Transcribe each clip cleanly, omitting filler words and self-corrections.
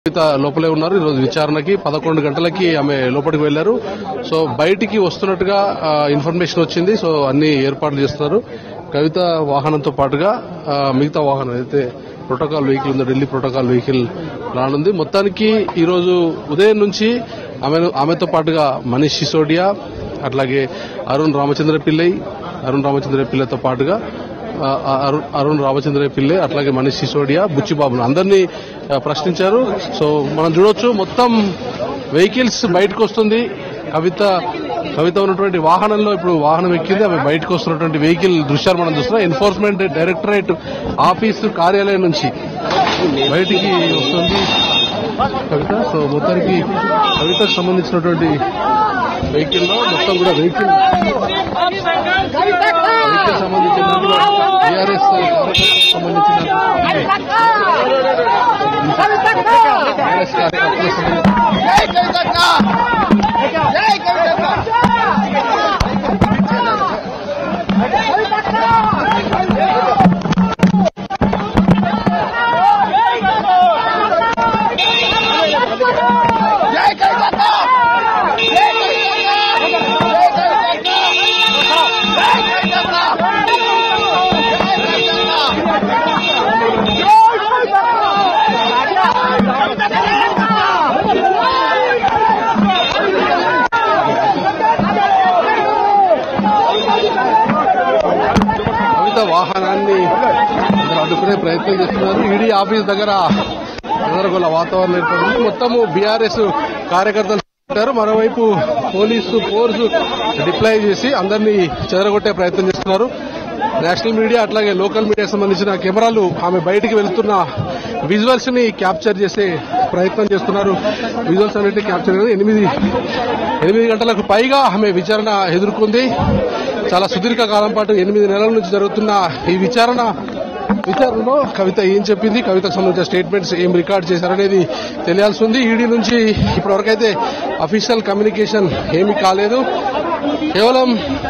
లోపలే ఉన్నారు. ఈరోజు విచారణకి 11 గంటలకి ఆమె లోపలికి వెళ్లారు. సో బయటికి వస్తున్నట్టుగా ఇన్ఫర్మేషన్ వచ్చింది. సో అన్ని ఏర్పాట్లు చేస్తున్నారు. కవిత వాహనంతో పాటుగా మిగతా వాహనం అయితే ప్రోటోకాల్ వెహికల్ ఉందో ఢిల్లీ ప్రోటోకాల్ వెహికల్ రానుంది. మొత్తానికి ఈరోజు ఉదయం నుంచి ఆమెతో పాటుగా మనీష్ సిసోడియా, అట్లాగే అరుణ్ రామచంద్ర పిల్లైతో పాటుగా అరుణ్ రామచంద్ర పిల్లై, అట్లాగే మనీష్ సిసోడియా, బుచ్చిబాబును అందరినీ ప్రశ్నించారు. సో మనం చూడొచ్చు మొత్తం వెహికల్స్ బయటకు వస్తుంది. కవిత ఉన్నటువంటి వాహనంలో ఇప్పుడు వాహనం ఎక్కింది. ఆమె బయటకు వస్తున్నటువంటి వెహికల్ దృశ్యాలు మనం చూస్తున్నాం. ఎన్ఫోర్స్మెంట్ డైరెక్టరేట్ ఆఫీసు కార్యాలయం నుంచి బయటికి వస్తుంది కవిత. సో మొత్తానికి కవితకు సంబంధించినటువంటి వెహికల్లో మొత్తం కూడా వెహికల్ సంబంధించిన టీఆర్ఎస్ సంబంధించిన వాహనాన్ని అడ్డుకునే ప్రయత్నం చేస్తున్నారు. ఈడీ ఆఫీస్ దగ్గర గందరగోళ వాతావరణం ఏర్పడింది. మొత్తము బీఆర్ఎస్ కార్యకర్తలు పెట్టారు. మరోవైపు పోలీసు ఫోర్సు డిప్లాయ్ చేసి అందరినీ చెదరగొట్టే ప్రయత్నం చేస్తున్నారు. నేషనల్ మీడియా అట్లాగే లోకల్ మీడియా సంబంధించిన కెమెరాలు ఆమె బయటికి వెళ్తున్న విజువల్స్ ని క్యాప్చర్ చేసే ప్రయత్నం చేస్తున్నారు. విజువల్స్ అన్నింటినీ క్యాప్చర్ చేసి 8 గంటలకు పైగా ఆమె విచారణ ఎదుర్కొంది. చాలా సుదీర్ఘ కాలం పాటు 8 నెలల నుంచి జరుగుతున్న ఈ విచారణలో కవిత ఏం చెప్పింది, కవితకు సంబంధించిన స్టేట్మెంట్స్ ఏం రికార్డ్ చేశారనేది తెలియాల్సి ఉంది. ఈడీ నుంచి ఇప్పటివరకైతే అఫీషియల్ కమ్యూనికేషన్ ఏమీ కాలేదు. కేవలం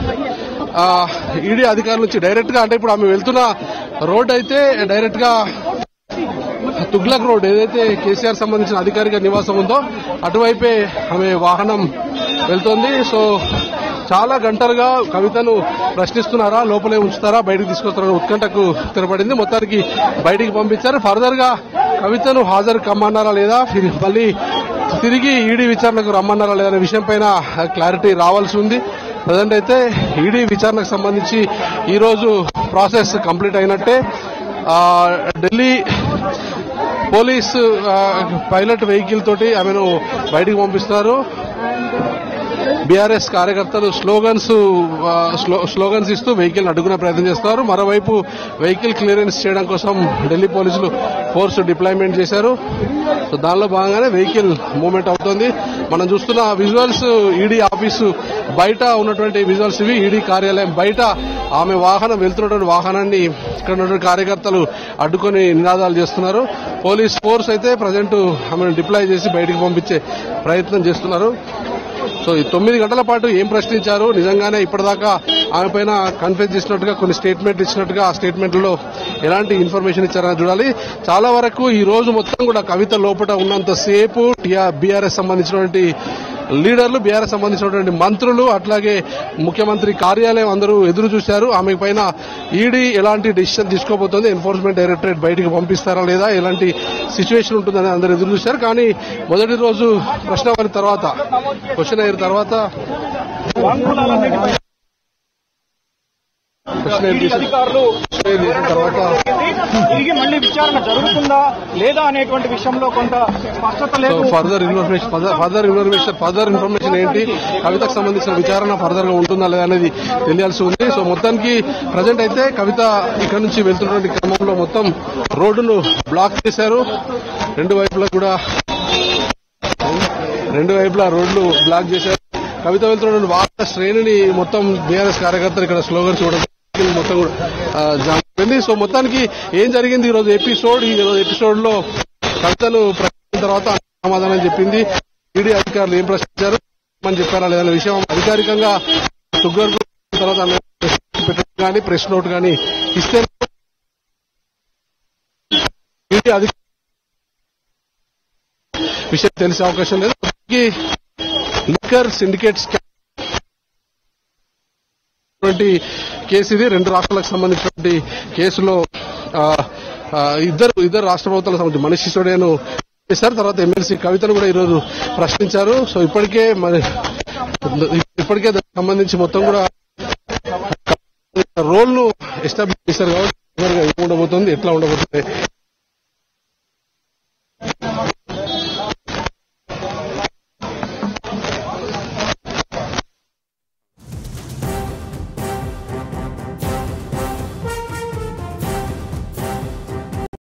ఈడీ అధికారుల నుంచి డైరెక్ట్ గా, అంటే ఇప్పుడు ఆమె వెళ్తున్న రోడ్ అయితే డైరెక్ట్ గా తుగ్లక్ రోడ్ ఏదైతే కేసీఆర్ సంబంధించిన అధికారిక నివాసం ఉందో అటువైపే ఆమె వాహనం వెళ్తోంది. సో చాలా గంటలుగా కవితను ప్రశ్నిస్తున్నారా, లోపలే ఉంచుతారా, బయటకు తీసుకొస్తారా ఉత్కంఠకు తెరపడింది. మొత్తానికి బయటికి పంపించారు. ఫర్దర్ గా కవితను హాజరు కమ్మన్నారా లేదా, మళ్ళీ తిరిగి ఈడీ విచారణకు రమ్మన్నారా లేదా అనే విషయం పైన క్లారిటీ రావాల్సి ఉంది. ప్రజెంట్ అయితే ఈడీ విచారణకు సంబంధించి ఈ రోజు ప్రాసెస్ కంప్లీట్ అయినట్టే. ఢిల్లీ పోలీసు పైలట్ వెహికల్ తోటి ఆమెను బయటికి పంపిస్తున్నారు. బీఆర్ఎస్ కార్యకర్తలు స్లోగన్స్ ఇస్తూ వెహికల్ అడ్డుకునే ప్రయత్నం చేస్తున్నారు. మరోవైపు వెహికల్ క్లియరెన్స్ చేయడం కోసం ఢిల్లీ పోలీసులు ఫోర్స్ డిప్లాయ్మెంట్ చేశారు. సో దానిలో భాగంగానే వెహికల్ మూవ్మెంట్ అవుతోంది. మనం చూస్తున్న విజువల్స్ ఈడీ ఆఫీసు బయట ఉన్నటువంటి విజువల్స్ ఇవి. ఈడీ కార్యాలయం బయట ఆమె వాహనం వెళ్తున్నటువంటి వాహనాన్ని ఇక్కడ ఉన్నటువంటి కార్యకర్తలు అడ్డుకొని నినాదాలు చేస్తున్నారు. పోలీస్ ఫోర్స్ అయితే ప్రజెంట్ ఆమెను డిప్లాయ్ చేసి బయటికి పంపించే ప్రయత్నం చేస్తున్నారు. సో ఈ 9 గంటల పాటు ఏం ప్రశ్నించారు, నిజంగానే ఇప్పటిదాకా ఆమె పైన కన్ఫెస్ చేసినట్టుగా కొన్ని స్టేట్మెంట్ ఇచ్చినట్టుగా ఆ స్టేట్మెంట్లలో ఎలాంటి ఇన్ఫర్మేషన్ ఇచ్చారని చూడాలి. చాలా వరకు ఈ రోజు మొత్తం కూడా కవిత లోపల ఉన్నంతసేపు బీఆర్ఎస్ సంబంధించినటువంటి లీడర్లు, బీఆర్ఎస్ సంబంధించినటువంటి మంత్రులు, అట్లాగే ముఖ్యమంత్రి కార్యాలయం అందరూ ఎదురు చూశారు. ఆమె పైన ఈడీ ఎలాంటి డిసిషన్ తీసుకోబోతోంది, ఎన్ఫోర్స్మెంట్ డైరెక్టరేట్ బయటికి పంపిస్తారా లేదా, ఎలాంటి సిచ్యువేషన్ ఉంటుందని అందరూ ఎదురు చూశారు. కానీ మొదటి రోజు ప్రశ్నవారి తర్వాత, క్వశ్చన్ అయిన తర్వాత తిరిగి మళ్ళీ విచారణ జరుగుతుందా లేదా అనేటువంటి విషయంలో కొంత స్పష్టత లేదు. ఫర్దర్ ఇన్ఫర్మేషన్ ఏంటి, కవితకు సంబంధించిన విచారణ ఫర్దర్ గా ఉంటుందా లేదా అనేది తెలియాల్సి ఉంది. సో మొత్తానికి ప్రజెంట్ అయితే కవిత ఇక్కడ నుంచి వెళ్తున్నటువంటి క్రమంలో మొత్తం రోడ్డును బ్లాక్ చేశారు. రెండు వైపులా రోడ్లు బ్లాక్ చేశారు. కవిత వెళ్తున్నటువంటి వాహన శ్రేణిని మొత్తం బీఆర్ఎస్ కార్యకర్తలు ఇక్కడ స్లోగన్స్ చూడడం మొత్తం కూడా జరిగింది. సో మొత్తానికి ఏం జరిగింది ఈ రోజు ఎపిసోడ్ లో కవితను ప్రశ్నించిన తర్వాత సమాధానం చెప్పింది. ఈడీ అధికారులు ఏం ప్రశ్నించారు అని చెప్పారా లేదన్న విషయం అధికారికంగా తుగ్గర్ తర్వాత పెట్టడం కానీ ప్రెస్ నోట్ కానీ ఇస్తే విషయం తెలిసే అవకాశం లేదు. లిక్కర్ సిండికేట్స్ కేసు ఇది 2 రాష్ట్రాలకు సంబంధించినటువంటి కేసులో ఇద్దరు రాష్ట్ర ప్రభుత్వాలకు సంబంధించి మనీష్ సిసోడియాను చేశారు. తర్వాత ఎమ్మెల్సీ కవితను కూడా ఈరోజు ప్రశ్నించారు. సో ఇప్పటికే దానికి సంబంధించి మొత్తం కూడా రోల్ ను ఎస్టాబ్లిష్ చేశారు కాబట్టి ఉండబోతుంది, ఎట్లా ఉండబోతుంది